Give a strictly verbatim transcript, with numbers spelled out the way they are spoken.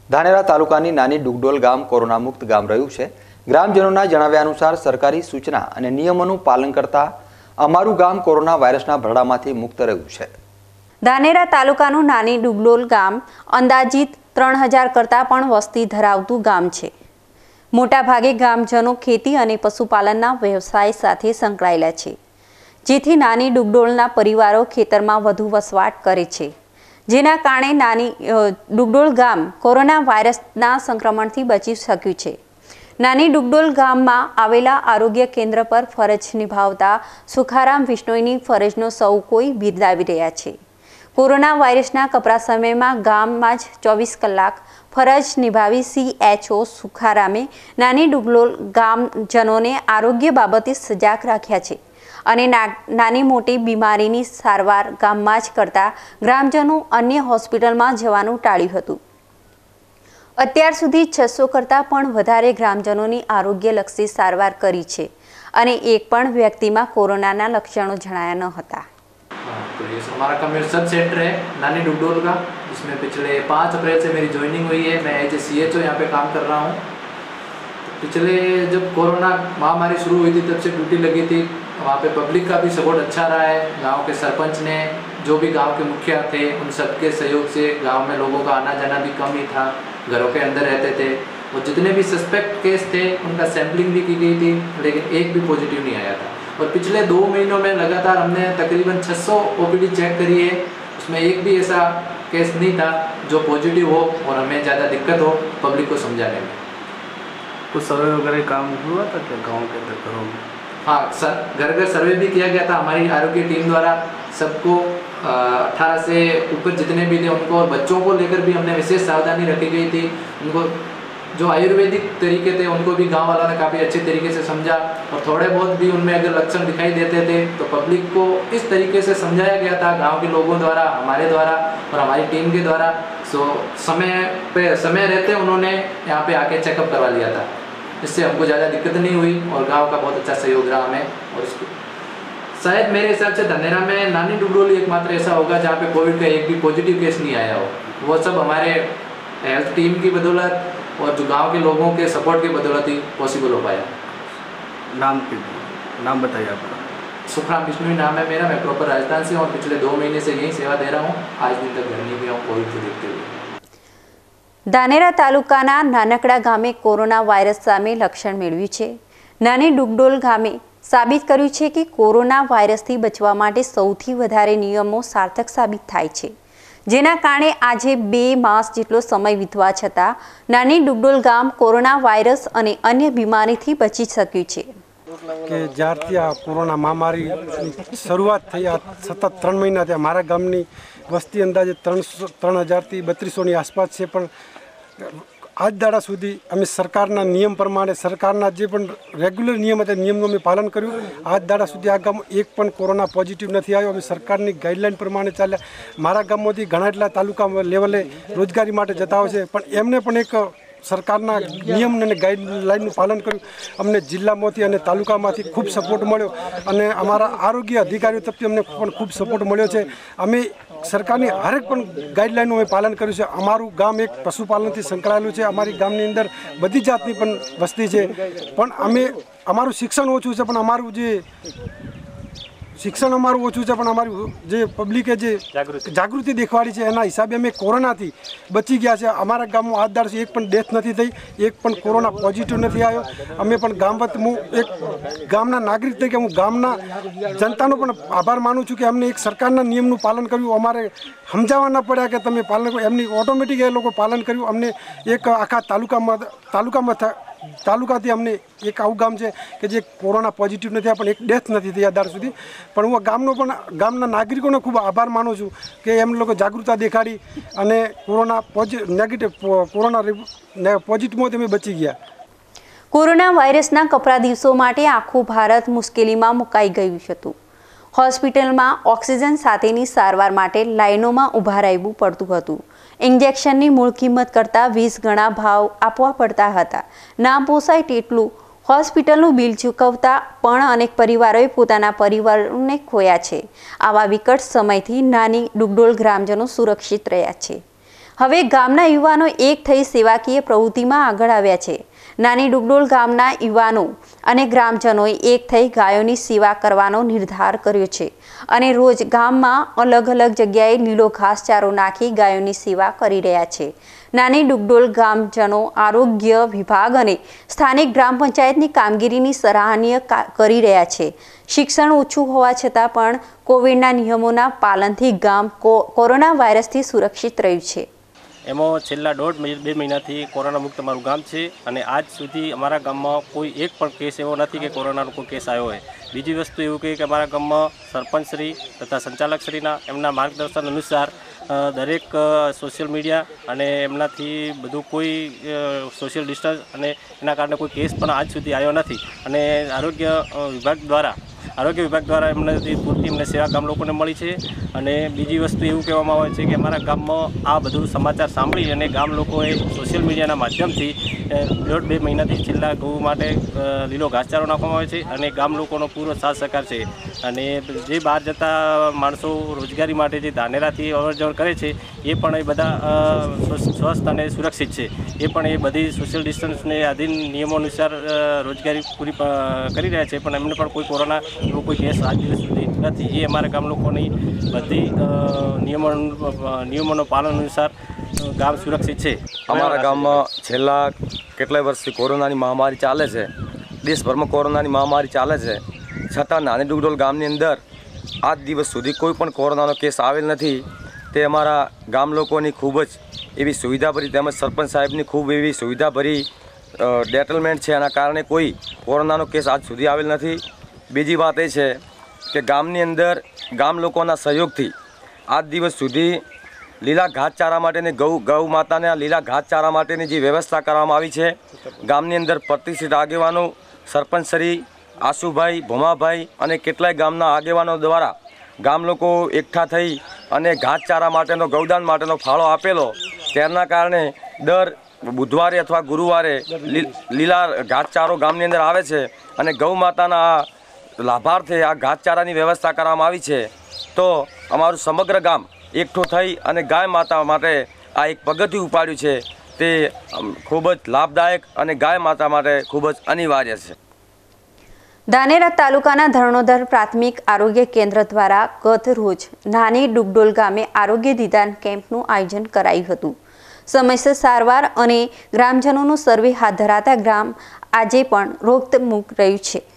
ધાનેરા તાલુકાની નાની ડુગડોલ ગામ કોરોના મુક્ત ગામ રહ્યું છે। ગ્રામજનોના જણાવ્યા અનુસાર સરકારી સૂચના અને નિયમોનું પાલન કરતા અમારું ગામ કોરોના વાયરસના ભરડામાંથી મુક્ત રહ્યું છે। ધાનેરા તાલુકાનું નાની ડુગડોલ ગામ અંદાજિત ત્રણ હજાર કરતાં પણ વસ્તી ધરાવતું ગામ છે। મોટાભાગે ગામજનો ખેતી અને પશુપાલનના વ્યવસાય સાથે સંકળાયેલા છે, જેથી નાની ડુગડોલના પરિવારો ખેતરમાં વધુ વસવાટ કરે છે, જેના કારણે નાની ડુગડોલ ગામ કોરોના વાયરસના સંક્રમણથી બચી શક્યું છે। નાની ડુગડોલ ગામમાં આવેલા આરોગ્ય કેન્દ્ર પર ફરજ નિભાવતા સુખારામ વિશ્નોઈની ફરજનો સૌ કોઈ બિરદાવી રહ્યા છે। કોરોના વાયરસના કપરા સમયમાં ગામમાં જ ચોવીસ કલાક ફરજ નિભાવી સીએચઓ સુખારામે નાની ડુગડોલ ગામજનોને આરોગ્ય બાબતે સજાગ રાખ્યા છે અને નાની મોટી બીમારીની સારવાર ગામમાં જ કરતા ગ્રામજનો અન્ય હોસ્પિટલમાં જવાનું ટાળ્યું હતું। અત્યાર સુધી છસો કરતાં પણ વધારે ગ્રામજનોની આરોગ્યલક્ષી સારવાર કરી છે અને એક પણ વ્યક્તિમાં કોરોનાના લક્ષણો જણાયા ન હતા। तो ये हमारा कम्युनिटी सब सेंटर है नानी डुगडोल का, जिसमें पिछले पाँच अप्रैल से मेरी ज्वाइनिंग हुई है। मैं as a C H O यहाँ पे काम कर रहा हूँ। पिछले जब कोरोना महामारी शुरू हुई थी तब से ड्यूटी लगी थी। वहाँ पे पब्लिक का भी सपोर्ट अच्छा रहा है। गांव के सरपंच ने, जो भी गांव के मुखिया थे, उन सबके सहयोग से गांव में लोगों का आना जाना भी कम ही था, घरों के अंदर रहते थे। और जितने भी सस्पेक्ट केस थे उनका सैम्पलिंग भी की गई थी, लेकिन एक भी पॉजिटिव नहीं आया था। और पिछले दो महीनों में लगातार हमने तकरीबन छह सौ ओपीडी चेक करी है, उसमें एक भी ऐसा केस नहीं था जो पॉजिटिव हो और हमें ज़्यादा दिक्कत हो पब्लिक को समझाने में। कुछ सर्वे वगैरह काम हुआ था क्या गांव के अंदर घरों में? हाँ सर, घर घर सर्वे भी किया गया था हमारी आरोग्य टीम द्वारा। सबको अठारह से ऊपर जितने भी थे उनको और बच्चों को लेकर भी हमने विशेष सावधानी रखी गई थी। उनको जो आयुर्वेदिक तरीके थे उनको भी गांव वालों ने काफ़ी अच्छे तरीके से समझा और थोड़े बहुत भी उनमें अगर लक्षण दिखाई देते थे तो पब्लिक को इस तरीके से समझाया गया था गांव के लोगों द्वारा, हमारे द्वारा और हमारी टीम के द्वारा। सो समय पे समय रहते उन्होंने यहाँ पे आके चेकअप करवा लिया था, इससे हमको ज़्यादा दिक्कत नहीं हुई और गाँव का बहुत अच्छा सहयोग रहा हमें। और इसको शायद मेरे हिसाब से धनेरा में नानी डुगडोल एकमात्र ऐसा होगा जहाँ पे कोविड का एक भी पॉजिटिव केस नहीं आया हो। वो सब हमारे हेल्थ टीम की बदौलत और जो गांव के लोगों के सपोर्ट की बदौलत ही पॉसिबल हो पाया। नाम नाम बताइए आपका? सुखराम विश्नोई नाम है मेरा। मैं प्रॉपर राजस्थान से और पिछले दो महीने से यही सेवा दे रहा हूँ। आज दिन तक घर नहीं गया हूँ कोविड को देखते हुए। ધાનેરા તાલુકાના નાનકડા ગામે કોરોના વાયરસ સામે લક્ષણ મેળવ્યું છે। નાની ડુગડોલ ગામે સાબિત કર્યું છે કે કોરોના વાયરસથી બચવા માટે સૌથી વધારે નિયમો સાર્થક સાબિત થાય છે, જેના કારણે આજે બે માસ જેટલો સમય વીતવા છતાં નાની ડુગડોલ ગામ કોરોના વાયરસ અને અન્ય બીમારીથી બચી શક્યું છે। કે જ્યારથી આ કોરોના મહામારીની શરૂઆત થઈ આ સતત ત્રણ મહિના થયા મારા ગામની વસ્તી અંદાજે ત્રણસો ત્રણ હજારથી બત્રીસોની આસપાસ છે, પણ આજ દાડા સુધી અમે સરકારના નિયમ પ્રમાણે સરકારના જે પણ રેગ્યુલર નિયમ હતા નિયમનું અમે પાલન કર્યું। આજ દાડા સુધી આ ગામ એક પણ કોરોના પોઝિટિવ નથી આવ્યો। અમે સરકારની ગાઈડલાઈન પ્રમાણે ચાલ્યા। મારા ગામમાંથી ઘણા એટલા તાલુકા લેવલે રોજગારી માટે જતા હોય છે, પણ એમને પણ એક સરકારના નિયમ અને ગાઈડલાઈનનું પાલન કર્યું। અમને જિલ્લામાંથી અને તાલુકામાંથી ખૂબ સપોર્ટ મળ્યો અને અમારા આરોગ્ય અધિકારીઓ તરફથી અમને પણ ખૂબ સપોર્ટ મળ્યો છે। અમે સરકારની હરેક પણ ગાઈડલાઈનનું અમે પાલન કર્યું છે। અમારું ગામ એક પશુપાલનથી સંકળાયેલું છે। અમારી ગામની અંદર બધી જાતની પણ વસ્તી છે, પણ અમે અમારું શિક્ષણ ઓછું છે, પણ અમારું જે શિક્ષણ અમારું ઓછું છે, પણ અમારી જે પબ્લિકે જે જાગૃતિ દેખાડી છે એના હિસાબે અમે કોરોનાથી બચી ગયા છે। અમારા ગામમાં આજ દાડથી એક પણ ડેથ નથી થઈ, એક પણ કોરોના પોઝિટિવ નથી આવ્યો। અમે પણ ગામ વત હું એક ગામના નાગરિક તરીકે હું ગામના જનતાનો પણ આભાર માનું છું કે અમને એક સરકારના નિયમનું પાલન કર્યું। અમારે સમજાવવા ન પડ્યા કે તમે પાલન કરો, એમની ઓટોમેટિક એ લોકો પાલન કર્યું। અમને એક આખા તાલુકામાં તાલુકામાં તાલુકાથી અમને એક આવું ગામ છે કે જે કોરોના પોઝિટિવ નથી પણ એક ડેથ નથી થઈ અત્યાર સુધી। પણ હું ગામનો પણ ગામના નાગરિકોનો ખૂબ આભાર માનું છું કે એમ લોકો જાગૃતતા દેખાડી અને કોરોના પોઝિટિવ નેગેટિવ કોરોના પોઝિટિવમાંથી અમે બચી ગયા। કોરોના વાયરસના કપરા દિવસો માટે આખું ભારત મુશ્કેલીમાં મુકાઈ ગયું હતું। હોસ્પિટલમાં ઓક્સિજન સાથેની સારવાર માટે લાઇનોમાં ઊભા રહેવું પડતું હતું। ઇન્જેક્શનની મૂળ કિંમત કરતાં વીસ ગણા ભાવ આપવા પડતા હતા। ના પોસાય તેટલું હોસ્પિટલનું બિલ ચૂકવતા પણ અનેક પરિવારોએ પોતાના પરિવારોને ખોયા છે। આવા વિકટ સમયથી નાની ડુગડોલ ગ્રામજનો સુરક્ષિત રહ્યા છે। હવે ગામના યુવાનો એક થઈ સેવાકીય પ્રવૃત્તિમાં આગળ આવ્યા છે। નાની ડુગડોલ ગામના યુવાનો અને ગ્રામજનોએ એક થઈ ગાયોની સેવા કરવાનો નિર્ધાર કર્યો છે અને રોજ ગામમાં અલગ અલગ જગ્યાએ લીલો ઘાસચારો નાખી ગાયોની સેવા કરી રહ્યા છે। નાની ડુગડોલ ગામજનો આરોગ્ય વિભાગ અને સ્થાનિક ગ્રામ પંચાયતની કામગીરીની સરાહનીય કરી રહ્યા છે। શિક્ષણ ઓછું હોવા છતાં પણ કોવિડના નિયમોના પાલનથી ગામ કોરોના વાયરસથી સુરક્ષિત રહ્યું છે। એમાં છેલ્લા દોઢ બે મહિનાથી કોરોના મુક્ત અમારું ગામ છે અને આજ સુધી અમારા ગામમાં કોઈ એક પણ કેસ એવો નથી કે કોરોનાનો કોઈ કેસ આવ્યો હોય। બીજી વસ્તુ એવું કહે કે અમારા ગામમાં સરપંચશ્રી તથા સંચાલકશ્રીના એમના માર્ગદર્શન અનુસાર દરેક સોશિયલ મીડિયા અને એમનાથી બધું કોઈ સોશિયલ ડિસ્ટન્સ અને એના કારણે કોઈ કેસ પણ આજ સુધી આવ્યો નથી અને આરોગ્ય વિભાગ દ્વારા આરોગ્ય વિભાગ દ્વારા એમને પૂરતી એમને સેવા ગામ લોકોને મળી છે। અને બીજી વસ્તુ એવું કહેવામાં આવે છે કે અમારા ગામમાં આ બધું સમાચાર સાંભળી અને ગામ લોકોએ સોશિયલ મીડિયાના માધ્યમથી દોઢ બે મહિનાથી છેલ્લા ગૌ માટે લીલો ઘાસચારો નાખવામાં આવે છે અને ગામ લોકોનો પૂરો સાથ સહકાર છે। અને જે બહાર જતા માણસો રોજગારી માટે જે ધાનેરાથી અવરજવર કરે છે એ પણ એ બધા સ્વસ્થ અને સુરક્ષિત છે। એ પણ એ બધી સોશિયલ ડિસ્ટન્સને આધીન નિયમો અનુસાર રોજગારી પૂરી કરી રહ્યા છે પણ એમને પણ કોઈ કોરોના એવો કોઈ કેસ આજ દિવસ સુધી નથી। એ અમારા ગામ લોકોની બધી નિયમો નિયમોનો પાલન અનુસાર ગામ સુરક્ષિત છે। અમારા ગામમાં છેલ્લા કેટલાય વર્ષથી કોરોનાની મહામારી ચાલે છે। દેશભરમાં કોરોનાની મહામારી ચાલે છે છતાં નાની ડુગડોલ ગામની અંદર આજ દિવસ સુધી કોઈ પણ કોરોનાનો કેસ આવેલ નથી। તે અમારા ગામ લોકોની ખૂબ જ એવી સુવિધાભરી તેમજ સરપંચ સાહેબની ખૂબ એવી સુવિધાભરી ડેટલમેન્ટ છે। એના કારણે કોઈ કોરોનાનો કેસ આજ સુધી આવેલ નથી। બીજી વાત એ છે કે ગામની અંદર ગામ લોકોના સહયોગથી આજ દિવસ સુધી લીલા ઘાસચારા માટેની ગૌ ગૌ માતાને લીલા ઘાસચારા માટેની જે વ્યવસ્થા કરવામાં આવી છે ગામની અંદર પ્રતિષ્ઠિત આગેવાનો સરપંચશ્રી આશુભાઈ ભોમાભાઈ અને કેટલાય ગામના આગેવાનો દ્વારા ગામ લોકો એકઠા થઈ અને ઘાસચારા માટેનો ગૌદાન માટેનો ફાળો આપેલો। તેના કારણે દર બુધવારે અથવા ગુરુવારે લીલા ઘાસચારો ગામની અંદર આવે છે અને ગૌ માતાના લાભાર્થે આ ઘાસચારાની વ્યવસ્થા કરવામાં આવી છે। તો અમારું સમગ્ર ગામ એકઠું થઈ અને ગાય માતા માટે આ એક પગથિયું ઉપાડ્યું છે તે ખૂબ જ લાભદાયક અને ગાય માતા માટે ખૂબ જ અનિવાર્ય છે। ધાનેરા તાલુકાના ધરણોધર પ્રાથમિક આરોગ્ય કેન્દ્ર દ્વારા ગત રોજ નાની ડુગડોલ ગામે આરોગ્ય નિદાન કેમ્પનું આયોજન કરાયું હતું। સમયસર સારવાર અને ગ્રામજનોનું સર્વે હાથ ધરાતા ગ્રામ આજે પણ રોગમુક્ત રહ્યું છે।